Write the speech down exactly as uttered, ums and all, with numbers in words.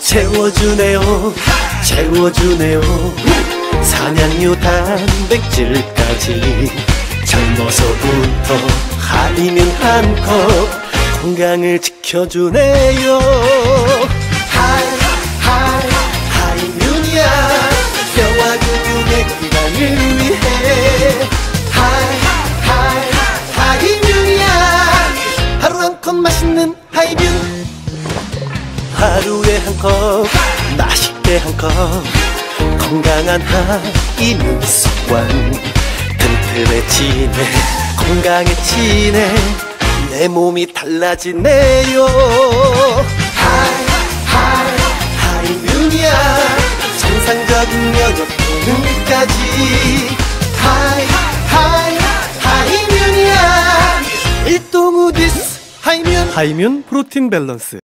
채워주네요 채워주네요 산양류 단백질까지 젊어서부터 하이면 한 컵 건강을 지켜주네요. 하이 하이 하이뮤니아 뼈와 근육의 건강을 위해 하이 하이 하이뮤니아 하루 한 컵 맛있는 하이뮤 하루에 한 컵 맛있게 한 컵 건강한 하이뮤니 습관 튼튼해지네 건강해지네 내 몸이 달라지네요. 하이 하이 하이뮤니아 정상적인 면역 기능까지 하이 하이 하이뮤니아 일동우디스 하이뮤 하이뮤 프로틴 밸런스